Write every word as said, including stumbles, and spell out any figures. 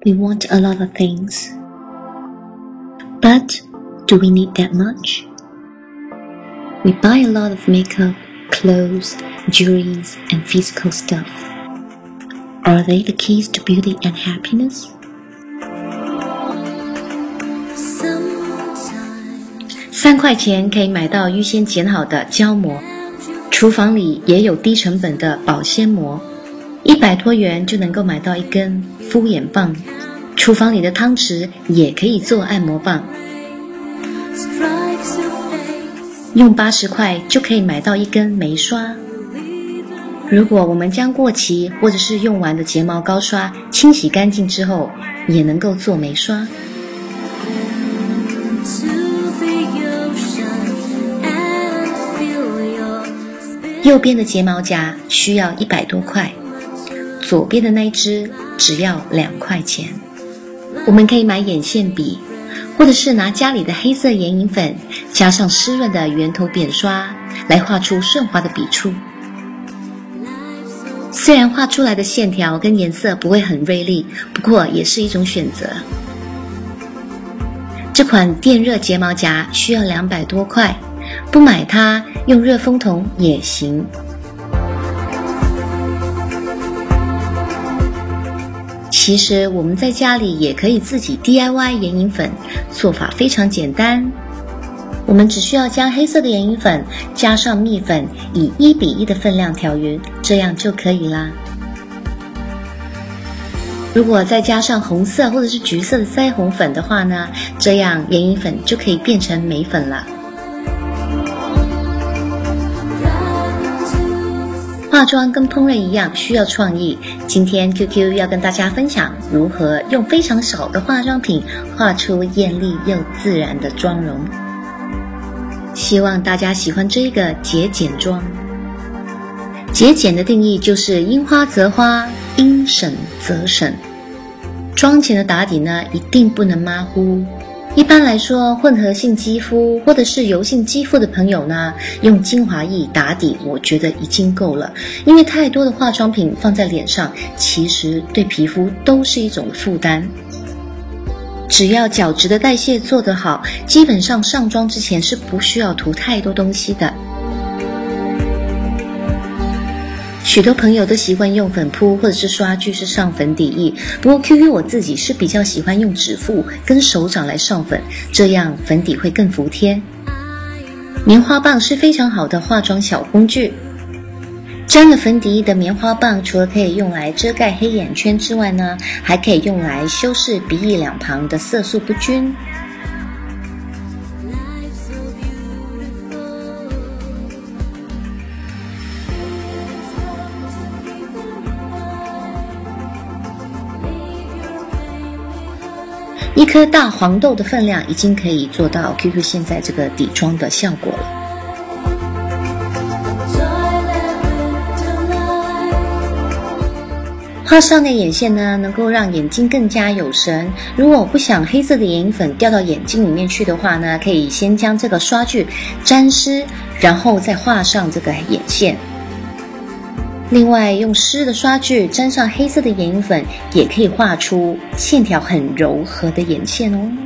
We want a lot of things. But do we need that much? We buy a lot of makeup, clothes, jewelries, and physical stuff. Are they the keys to beauty and happiness? 三块钱可以买到预先剪好的胶膜，厨房里也有低成本的保鲜膜，一百多元就能够买到一根敷眼棒，厨房里的汤匙也可以做按摩棒，用八十块就可以买到一根眉刷。如果我们将过期或者是用完的睫毛膏刷清洗干净之后，也能够做眉刷。右边的睫毛夹需要一百多块，左边的那一只只要两块钱。我们可以买眼线笔，或者是拿家里的黑色眼影粉加上湿润的圆头扁刷来画出顺滑的笔触。虽然画出来的线条跟颜色不会很锐利，不过也是一种选择。这款电热睫毛夹需要两百多块，不买它用热风筒也行。其实我们在家里也可以自己 D I Y 眼影粉，做法非常简单。我们只需要将黑色的眼影粉加上蜜粉，以一比一的分量调匀，这样就可以啦。如果再加上红色或者是橘色的腮红粉的话呢，这样眼影粉就可以变成眉粉了。化妆跟烹饪一样需要创意，今天 Q Q 要跟大家分享如何用非常少的化妆品画出艳丽又自然的妆容。希望大家喜欢这个节俭妆。节俭的定义就是因花则花，因省则省。妆前的打底呢，一定不能马虎。一般来说，混合性肌肤或者是油性肌肤的朋友呢，用精华液打底，我觉得已经够了。因为太多的化妆品放在脸上，其实对皮肤都是一种负担。只要角质的代谢做得好，基本上上妆之前是不需要涂太多东西的。许多朋友都习惯用粉扑或者是刷具是上粉底液，不过 Q Q 我自己是比较喜欢用指腹跟手掌来上粉，这样粉底会更服帖。棉花棒是非常好的化妆小工具。沾了粉底液的棉花棒，除了可以用来遮盖黑眼圈之外呢，还可以用来修饰鼻翼两旁的色素不均。一颗大黄豆的分量已经可以做到 Q Q 现在这个底妆的效果了。画上内眼线呢，能够让眼睛更加有神。如果我不想黑色的眼影粉掉到眼睛里面去的话呢，可以先将这个刷具沾湿，然后再画上这个眼线。另外，用湿的刷具沾上黑色的眼影粉，也可以画出线条很柔和的眼线哦。